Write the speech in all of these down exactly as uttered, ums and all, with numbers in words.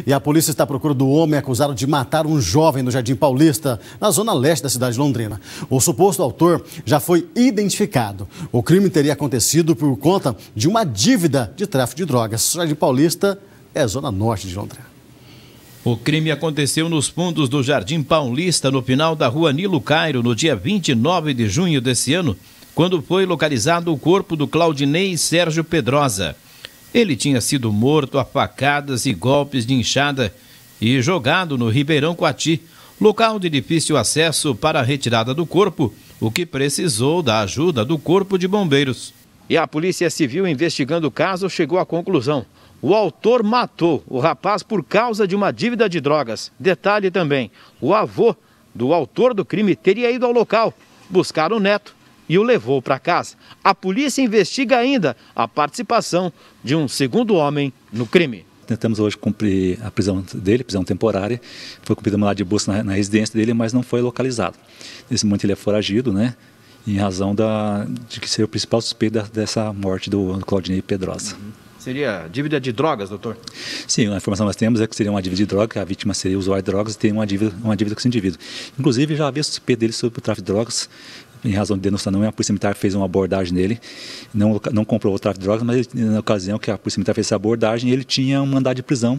E a polícia está à procura do homem acusado de matar um jovem no Jardim Paulista, na zona leste da cidade de Londrina. O suposto autor já foi identificado. O crime teria acontecido por conta de uma dívida de tráfico de drogas. O Jardim Paulista é a zona norte de Londrina. O crime aconteceu nos fundos do Jardim Paulista, no final da rua Nilo Cairo, no dia vinte e nove de junho desse ano, quando foi localizado o corpo do Claudinei Sérgio Pedrosa. Ele tinha sido morto a facadas e golpes de enxada e jogado no Ribeirão Coati, local de difícil acesso para a retirada do corpo, o que precisou da ajuda do Corpo de Bombeiros. E a Polícia Civil, investigando o caso, chegou à conclusão: o autor matou o rapaz por causa de uma dívida de drogas. Detalhe também, o avô do autor do crime teria ido ao local buscar o neto e o levou para casa. A polícia investiga ainda a participação de um segundo homem no crime. Tentamos hoje cumprir a prisão dele, prisão temporária. Foi cumprida uma mandado de busca na, na residência dele, mas não foi localizado. Nesse momento ele é foragido, né? Em razão da, de que seria o principal suspeito da, dessa morte do, do Claudinei Pedrosa. Uhum. Seria dívida de drogas, doutor? Sim, a informação que nós temos é que seria uma dívida de drogas, que a vítima seria usuário de drogas e teria uma dívida, uma dívida com esse indivíduo. Inclusive, já havia suspeito dele sobre o tráfico de drogas. Em razão de denúncia não, a Polícia Militar fez uma abordagem nele, não, não comprovou o tráfico de drogas, mas na ocasião que a Polícia Militar fez essa abordagem, ele tinha um mandado de prisão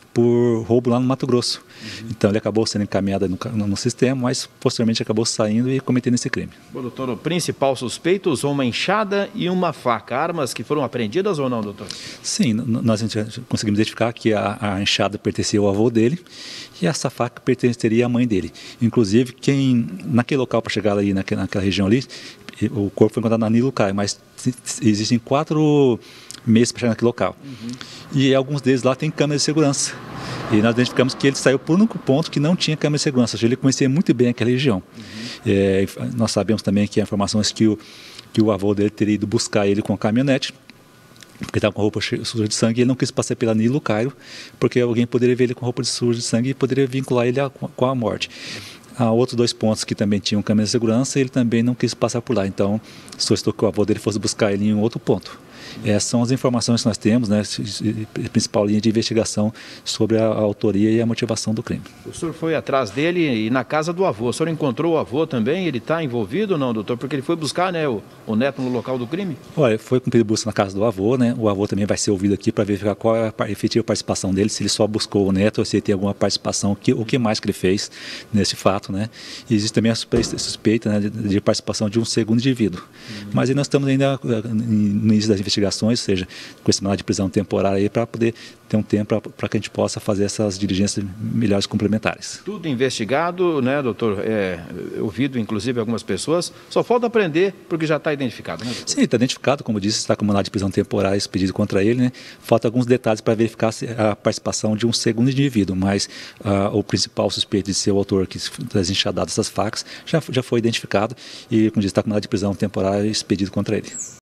por roubo lá no Mato Grosso. Uhum. Então ele acabou sendo encaminhado no, no, no sistema, mas posteriormente acabou saindo e cometendo esse crime. Bom, doutor, o principal suspeito usou uma enxada e uma faca, armas que foram apreendidas ou não, doutor? Sim, nós conseguimos identificar que a, a enxada pertencia ao avô dele e essa faca pertenceria à mãe dele. Inclusive, quem naquele local para chegar ali naquela, naquela região ali, o corpo foi encontrado na Nilo Cairo, mas existem quatro meses para chegar naquele local. Uhum. E alguns deles lá têm câmera de segurança. E nós identificamos que ele saiu por um único ponto que não tinha câmera de segurança, ou seja, ele conhecia muito bem aquela região. Uhum. É, nós sabemos também que a informação é que o, que o avô dele teria ido buscar ele com a caminhonete, porque estava com roupa suja de sangue, e ele não quis passar pela Nilo Cairo, porque alguém poderia ver ele com roupa suja de sangue e poderia vincular ele a, com a morte. Há outros dois pontos que também tinham câmera de segurança, e ele também não quis passar por lá, então solicitou que o avô dele fosse buscar ele em um outro ponto. Essas são as informações que nós temos, né, a principal linha de investigação sobre a, a autoria e a motivação do crime. O senhor foi atrás dele e na casa do avô. O senhor encontrou o avô também? Ele está envolvido ou não, doutor? Porque ele foi buscar, né, o, o neto no local do crime? Olha, foi cumprida busca na casa do avô, né? O avô também vai ser ouvido aqui para verificar qual é a efetiva participação dele, se ele só buscou o neto ou se ele tem alguma participação, que, o que mais que ele fez nesse fato, né? E existe também a suspeita, né, de, de participação de um segundo indivíduo. Uhum. Mas aí nós estamos ainda no início das investigações, ou seja, com esse mandado de prisão temporária para poder ter um tempo para que a gente possa fazer essas diligências melhores complementares. Tudo investigado, né, doutor? É, ouvido, inclusive, algumas pessoas. Só falta aprender porque já está identificado, né, doutor? Sim, está identificado, como disse, está com mandado de prisão temporária expedido contra ele, né? Falta alguns detalhes para verificar a participação de um segundo indivíduo, mas uh, o principal suspeito de ser o autor que das enxadadas dessas facas já, já foi identificado e, como disse, está com mandado de prisão temporária expedido contra ele.